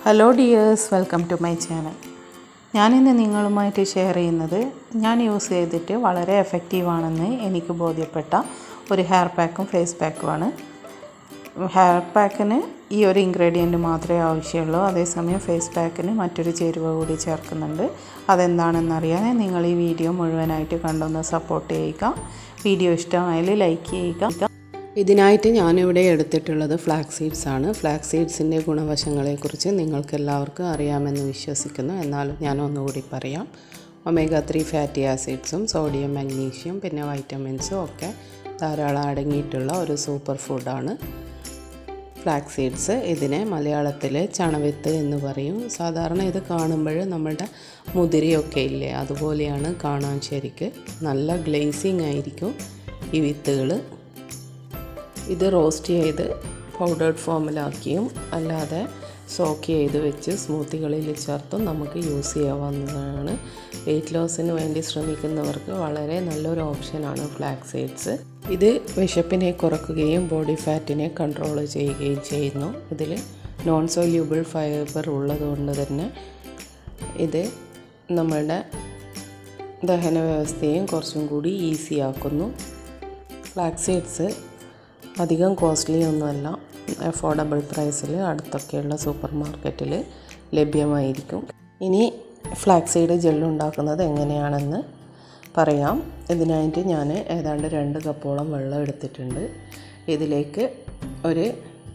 Hello dears, welcome to my channel. ഞാനിന്ന് നിങ്ങളുമായിട്ട് share ചെയ്യുന്നത് ഞാൻ യൂസ് ചെയ്തിട്ട് വളരെ എഫക്റ്റീവാണെന്ന് എനിക്ക് ബോധ്യപ്പെട്ട ഒരു ഹെയർ പാക്കും ഫേസ് പാക്കുമാണ്. ഹെയർ പാക്കിന് ഈ ഒരു ഇൻഗ്രീഡിയൻറ്റ് മാത്രമേ ആവശ്യമുള്ളൂ. അതേസമയം ഫേസ് പാക്കിന് മറ്റൊരു ചേരുവ കൂടി ചേർക്കുന്നുണ്ട്. അതെന്താണെന്നറിയാൻ നിങ്ങൾ ഈ വീഡിയോ മുഴുവനായിട്ട് കണ്ടൊന്ന് സപ്പോർട്ട് ചെയ്യുക. വീഡിയോ ഇഷ്ടമായാൽ ലൈക്ക് ചെയ്യുക. ഇതിനായിട്ട് ഞാനിവിടെ എടുത്തിട്ടുള്ളത് ഫ്ലാക്സ് സീഡ്സ് ആണ്. ഫ്ലാക്സ് സീഡ്സിൻ്റെ ഗുണവശങ്ങളെക്കുറിച്ച് നിങ്ങൾക്ക് എല്ലാവർക്കും അറിയാമെന്ന് വിശ്വസിക്കുന്നു. എന്നാലും ഞാൻ ഒന്നുകൂടി പറയാം. ഒമേഗ 3 ഫാറ്റി ആസിഡ്സും സോഡിയം, മഗ്നീഷ്യം, പിന്നെ വൈറ്റമിൻസും ഒക്കെ ധാരാളം അടങ്ങിയിട്ടുള്ള ഒരു സൂപ്പർ ഫുഡാണ് ഫ്ലാക്സ് സീഡ്സ്. ഇതിനെ മലയാളത്തിൽ ചണവിത്ത് എന്ന് പറയും. സാധാരണ ഇത് കാണുമ്പോൾ നമ്മളുടെ മുതിരയൊക്കെ ഇല്ലേ, അതുപോലെയാണ് കാണാൻ. ശരിക്ക് നല്ല ഗ്ലേസിങ് ആയിരിക്കും ഈ വിത്തുകൾ. ഇത് റോസ്റ്റ് ചെയ്ത് പൗഡേർഡ് ഫോമിലാക്കിയും അല്ലാതെ സോക്ക് ചെയ്ത് വെച്ച് സ്മൂത്തികളിൽ ചേർത്തും നമുക്ക് യൂസ് ചെയ്യാവുന്നതാണ്. വെയ്റ്റ് ലോസിന് വേണ്ടി ശ്രമിക്കുന്നവർക്ക് വളരെ നല്ലൊരു ഓപ്ഷനാണ് ഫ്ലാക്സ് സീഡ്സ്. ഇത് വിശപ്പിനെ കുറയ്ക്കുകയും ബോഡി ഫാറ്റിനെ കൺട്രോൾ ചെയ്യുകയും ചെയ്യുന്നു. ഇതിൽ നോൺ സോല്യൂബിൾ ഫൈബർ ഉള്ളതുകൊണ്ട് തന്നെ ഇത് നമ്മളുടെ ദഹന വ്യവസ്ഥയും കുറച്ചും കൂടി ഈസി ആക്കുന്നു. ഫ്ലാക്സ് സീഡ്സ് അധികം കോസ്റ്റ്ലി ഒന്നുമല്ല. അഫോർഡബിൾ പ്രൈസിൽ അടുത്തൊക്കെയുള്ള സൂപ്പർ മാർക്കറ്റിൽ ലഭ്യമായിരിക്കും. ഇനി ഫ്ലാക്സ് സീഡ് ജെല്ലുണ്ടാക്കുന്നത് എങ്ങനെയാണെന്ന് പറയാം. ഇതിനായിട്ട് ഞാൻ ഏതാണ്ട് 2 കപ്പോളം വെള്ളം എടുത്തിട്ടുണ്ട്. ഇതിലേക്ക് ഒരു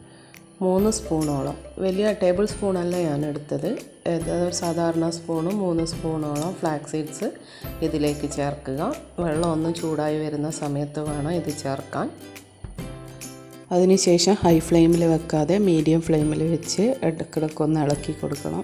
3 സ്പൂണോളം, വലിയ ടേബിൾ സ്പൂണല്ല ഞാൻ എടുത്തത്, സാധാരണ സ്പൂണും 3 സ്പൂണോളം ഫ്ലാക്സ് സീഡ്സ് ഇതിലേക്ക് ചേർക്കുക. വെള്ളം ഒന്ന് ചൂടായി വരുന്ന സമയത്ത് വേണം ഇത് ചേർക്കാൻ. അതിനുശേഷം ഹൈ ഫ്ലെയിമിൽ വെക്കാതെ മീഡിയം ഫ്ലെയിമിൽ വെച്ച് ഇടയ്ക്കിടയ്ക്കൊന്ന് ഇളക്കി കൊടുക്കണം.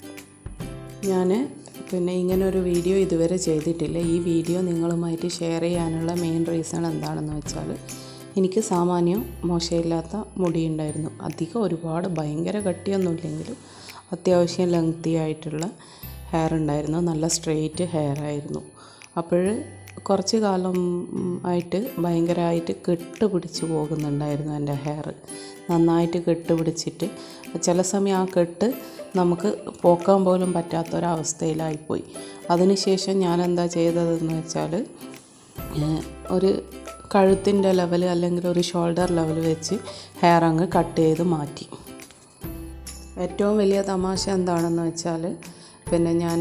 ഞാൻ ഇങ്ങനൊരു വീഡിയോ ഇതുവരെ ചെയ്തിട്ടില്ല. ഈ വീഡിയോ നിങ്ങളുമായിട്ട് ഷെയർ ചെയ്യാനുള്ള മെയിൻ റീസൺ എന്താണെന്ന് വെച്ചാൽ, എനിക്ക് സാമാന്യം മോശമില്ലാത്ത മുടിയുണ്ടായിരുന്നു. അധികം ഒരുപാട് ഭയങ്കര കട്ടിയൊന്നുമില്ലെങ്കിലും അത്യാവശ്യം ലെങ്തി ആയിട്ടുള്ള ഹെയർ ഉണ്ടായിരുന്നു. നല്ല സ്ട്രെയിറ്റ് ഹെയർ ആയിരുന്നു. അപ്പോൾ കുറച്ച് കാലം ആയിട്ട് ഭയങ്കരമായിട്ട് കെട്ട് പിടിച്ച് പോകുന്നുണ്ടായിരുന്നു എൻ്റെ ഹെയർ. നന്നായിട്ട് കെട്ട് പിടിച്ചിട്ട് ചില സമയം ആ കെട്ട് നമുക്ക് പോക്കാൻ പോലും പറ്റാത്തൊരവസ്ഥയിലായിപ്പോയി. അതിനുശേഷം ഞാൻ എന്താ ചെയ്തതെന്ന് വെച്ചാൽ, ഒരു കഴുത്തിൻ്റെ ലെവൽ അല്ലെങ്കിൽ ഒരു ഷോൾഡർ ലെവൽ വെച്ച് ഹെയർ അങ്ങ് കട്ട് ചെയ്ത് മാറ്റി. ഏറ്റവും വലിയ തമാശ എന്താണെന്ന് വെച്ചാൽ, ഞാൻ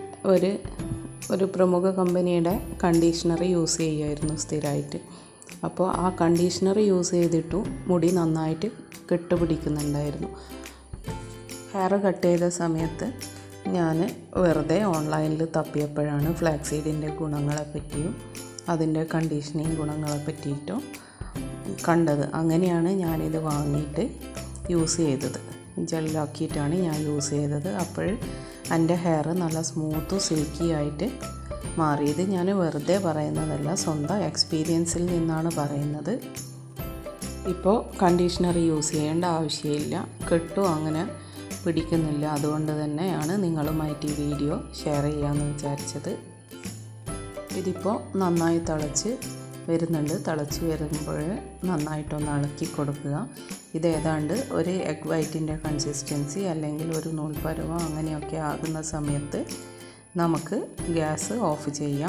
ഒരു പ്രമുഖ കമ്പനിയുടെ കണ്ടീഷണർ യൂസ് ചെയ്യുമായിരുന്നു സ്ഥിരമായിട്ട്. അപ്പോൾ ആ കണ്ടീഷണർ യൂസ് ചെയ്തിട്ടും മുടി നന്നായിട്ട് കെട്ടുപിടിക്കുന്നുണ്ടായിരുന്നു. ഹെയർ കട്ട് ചെയ്ത സമയത്ത് ഞാൻ വെറുതെ ഓൺലൈനിൽ തപ്പിയപ്പോഴാണ് ഫ്ലാക്സ് സീഡിൻ്റെ ഗുണങ്ങളെപ്പറ്റിയും അതിൻ്റെ കണ്ടീഷനിങ് ഗുണങ്ങളെ പറ്റിയിട്ടും കണ്ടത്. അങ്ങനെയാണ് ഞാനിത് വാങ്ങിയിട്ട് യൂസ് ചെയ്തത്. ജെല്ലാക്കിയിട്ടാണ് ഞാൻ യൂസ് ചെയ്തത്. അപ്പോൾ എൻ്റെ ഹെയർ നല്ല സ്മൂത്തും സിൽക്കി ആയിട്ട് മാറിയത്. ഞാൻ വെറുതെ പറയുന്നതല്ല, സ്വന്തം എക്സ്പീരിയൻസിൽ നിന്നാണ് പറയുന്നത്. ഇപ്പോൾ കണ്ടീഷണർ യൂസ് ചെയ്യേണ്ട ആവശ്യമില്ല, കെട്ടും അങ്ങനെ പിടിക്കുന്നില്ല. അതുകൊണ്ട് തന്നെയാണ് നിങ്ങളുമായിട്ട് ഈ വീഡിയോ ഷെയർ ചെയ്യാമെന്ന് വിചാരിച്ചത്. ഇതിപ്പോൾ നന്നായി തിളച്ച് വരുന്നുണ്ട്. തിളച്ച് വരുമ്പോൾ നന്നായിട്ടൊന്ന് ഇളക്കി കൊടുക്കുക. ഇത് ഏതാണ്ട് ഒരു എഗ് വൈറ്റിൻ്റെ കൺസിസ്റ്റൻസി അല്ലെങ്കിൽ ഒരു നൂൽപ്പരുവം അങ്ങനെയൊക്കെ ആകുന്ന സമയത്ത് നമുക്ക് ഗ്യാസ് ഓഫ് ചെയ്യാം.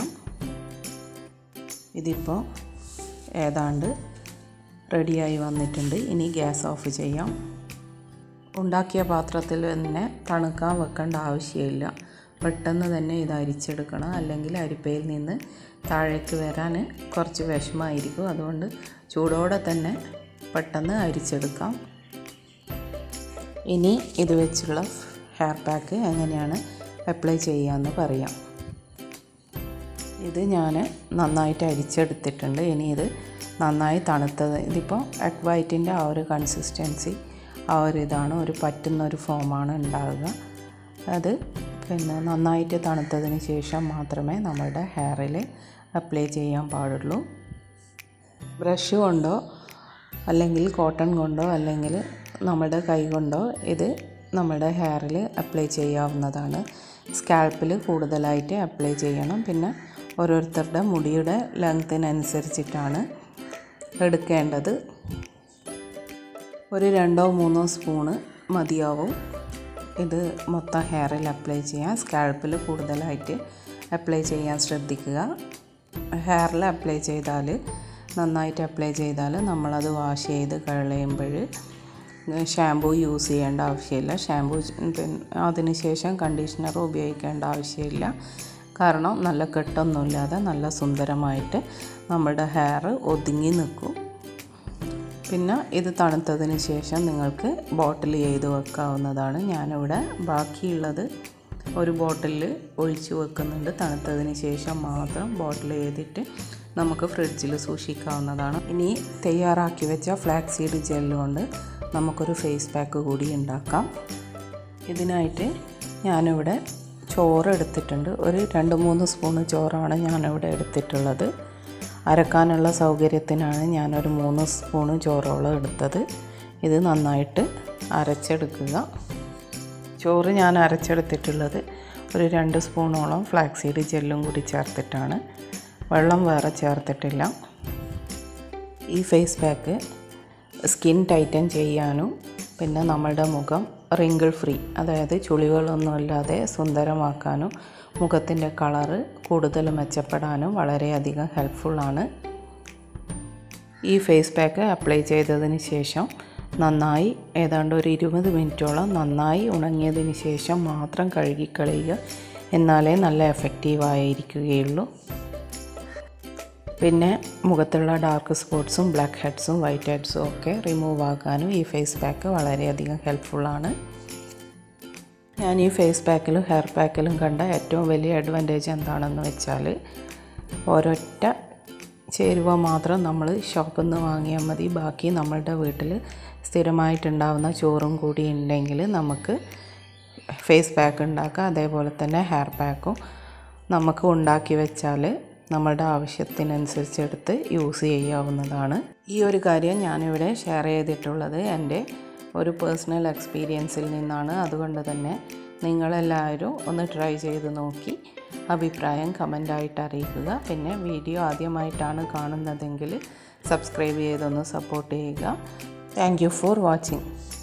ഇതിപ്പോൾ ഏതാണ്ട് റെഡിയായി വന്നിട്ടുണ്ട്. ഇനി ഗ്യാസ് ഓഫ് ചെയ്യാം. ഉണ്ടാക്കിയ പാത്രത്തിൽ തന്നെ തണുക്കാൻ വെക്കേണ്ട ആവശ്യമില്ല. പെട്ടെന്ന് തന്നെ ഇത് അരിച്ചെടുക്കണം, അല്ലെങ്കിൽ അരിപ്പയിൽ നിന്ന് താഴേക്ക് വരാൻ കുറച്ച് വിഷമമായിരിക്കും. അതുകൊണ്ട് ചൂടോടെ തന്നെ പെട്ടെന്ന് അരിച്ചെടുക്കാം. ഇനി ഇത് വെച്ചുള്ള ഹെയർ പാക്ക് എങ്ങനെയാണ് അപ്ലൈ ചെയ്യാമെന്ന് പറയാം. ഇത് ഞാൻ നന്നായിട്ട് അരിച്ചെടുത്തിട്ടുണ്ട്. ഇനി ഇത് നന്നായി തണുത്തത്, ഇതിപ്പോൾ എഗ് വൈറ്റിൻ്റെ ആ ഒരു കൺസിസ്റ്റൻസി, ആ ഒരു ഇതാണ്, ഒരു പറ്റുന്നൊരു ഫോമാണ് ഉണ്ടാവുക. അത് നന്നായിട്ട് തണുത്തതിന് ശേഷം മാത്രമേ നമ്മുടെ ഹെയറിൽ അപ്ലൈ ചെയ്യാൻ പാടുള്ളൂ. ബ്രഷ് കൊണ്ടോ അല്ലെങ്കിൽ കോട്ടൺ കൊണ്ടോ അല്ലെങ്കിൽ നമ്മുടെ കൈ കൊണ്ടോ ഇത് നമ്മുടെ ഹെയറിൽ അപ്ലൈ ചെയ്യാവുന്നതാണ്. സ്കാൽപ്പിൽ കൂടുതലായിട്ട് അപ്ലൈ ചെയ്യണം. പിന്നെ ഓരോരുത്തരുടെ മുടിയുടെ ലെങ്ത്തിനനുസരിച്ചിട്ടാണ് എടുക്കേണ്ടത്. ഒരു 2-3 സ്പൂണ് മതിയാവും. ഇത് മൊത്തം ഹെയറിൽ അപ്ലൈ ചെയ്യാം. സ്കാൽപ്പിൽ കൂടുതലായിട്ട് അപ്ലൈ ചെയ്യാൻ ശ്രദ്ധിക്കുക. ഹെയറിൽ അപ്ലൈ ചെയ്താൽ നന്നായിട്ട് അപ്ലൈ ചെയ്താൽ നമ്മളത് വാഷ് ചെയ്ത് കളയുമ്പോൾ ഷാമ്പൂ യൂസ് ചെയ്യേണ്ട ആവശ്യമില്ല. അതിന് ശേഷം കണ്ടീഷണർ ഉപയോഗിക്കേണ്ട ആവശ്യമില്ല. കാരണം നല്ല കെട്ടൊന്നുമില്ലാതെ നല്ല സുന്ദരമായിട്ട് നമ്മുടെ ഹെയർ ഒതുങ്ങി നിൽക്കും. പിന്നെ ഇത് തണുത്തതിന് ശേഷം നിങ്ങൾക്ക് ബോട്ടിൽ ചെയ്ത് വെക്കാവുന്നതാണ്. ഞാനിവിടെ ബാക്കിയുള്ളത് ഒരു ബോട്ടിലിൽ ഒഴിച്ച് വെക്കുന്നുണ്ട്. തണുത്തതിന് ശേഷം മാത്രം ബോട്ടിൽ ചെയ്തിട്ട് നമുക്ക് ഫ്രിഡ്ജിൽ സൂക്ഷിക്കാവുന്നതാണ്. ഇനി തയ്യാറാക്കി വെച്ച ഫ്ലാക്സീഡ് ജെല്ല് കൊണ്ട് നമുക്കൊരു ഫേസ് പാക്ക് കൂടി ഉണ്ടാക്കാം. ഇതിനായിട്ട് ഞാനിവിടെ ചോറ് എടുത്തിട്ടുണ്ട്. ഒരു 2-3 സ്പൂണ് ചോറാണ് ഞാനിവിടെ എടുത്തിട്ടുള്ളത്. അരക്കാനുള്ള സൗകര്യത്തിനാണ് ഞാനൊരു 3 സ്പൂണ് ചോറോളം എടുത്തത്. ഇത് നന്നായിട്ട് അരച്ചെടുക്കുക. ചോറ് ഞാൻ അരച്ചെടുത്തിട്ടുള്ളത് ഒരു 2 സ്പൂണോളം ഫ്ലാക്സീഡ് ജെല്ലും കൂടി ചേർത്തിട്ടാണ്. വെള്ളം വേറെ ചേർത്തിട്ടില്ല. ഈ ഫേസ് പാക്ക് സ്കിൻ ടൈറ്റൻ ചെയ്യാനും പിന്നെ നമ്മളുടെ മുഖം റിങ്കിൾ ഫ്രീ, അതായത് ചുളിവുകളൊന്നുമില്ലാതെ സുന്ദരമാക്കാനും മുഖത്തിൻ്റെ കളറ് കൂടുതൽ മെച്ചപ്പെടാനും വളരെയധികം ഹെൽപ്ഫുള്ളാണ്. ഈ ഫേസ് പാക്ക് അപ്ലൈ ചെയ്തതിന് ശേഷം നന്നായി ഏതാണ്ട് ഒരു 20 മിനിറ്റോളം നന്നായി ഉണങ്ങിയതിന് ശേഷം മാത്രം കഴുകിക്കളയുക. എന്നാലേ നല്ല എഫക്റ്റീവായിരിക്കുകയുള്ളൂ. പിന്നെ മുഖത്തുള്ള ഡാർക്ക് സ്പോട്ട്സും ബ്ലാക്ക് ഹെഡ്സും വൈറ്റ് ഹെഡ്സും ഒക്കെ റിമൂവ് ആക്കാനും ഈ ഫേസ് പാക്ക് വളരെയധികം ഹെൽപ്ഫുള്ളാണ്. ഞാൻ ഈ ഫേസ് പാക്കിലും ഹെയർ പാക്കിലും കണ്ട ഏറ്റവും വലിയ അഡ്വാൻറ്റേജ് എന്താണെന്ന് വെച്ചാൽ ഒരൊറ്റ ചേരുവ മാത്രം നമ്മൾ ഷോപ്പിൽ നിന്ന് വാങ്ങിയാൽ മതി. ബാക്കി നമ്മളുടെ വീട്ടിൽ സ്ഥിരമായിട്ടുണ്ടാവുന്ന ചോറും കൂടി ഉണ്ടെങ്കിൽ നമുക്ക് ഫേസ് പാക്ക് ഉണ്ടാക്കാം. അതേപോലെ തന്നെ ഹെയർ പാക്കും നമുക്ക് ഉണ്ടാക്കി വെച്ചാൽ നമ്മളുടെ ആവശ്യത്തിനനുസരിച്ച് എടുത്ത് യൂസ് ചെയ്യാവുന്നതാണ്. ഈ ഒരു കാര്യം ഞാനിവിടെ ഷെയർ ചെയ്തിട്ടുള്ളത് എൻ്റെ ഒരു പേഴ്സണൽ എക്സ്പീരിയൻസിൽ നിന്നാണ്. അതുകൊണ്ട് തന്നെ നിങ്ങളെല്ലാവരും ഒന്ന് ട്രൈ ചെയ്ത് നോക്കി അഭിപ്രായം കമൻ്റായിട്ട് അറിയിക്കുക. പിന്നെ വീഡിയോ ആദ്യമായിട്ടാണ് കാണുന്നതെങ്കിൽ സബ്സ്ക്രൈബ് ചെയ്തൊന്ന് സപ്പോർട്ട് ചെയ്യുക. Thank you for watching.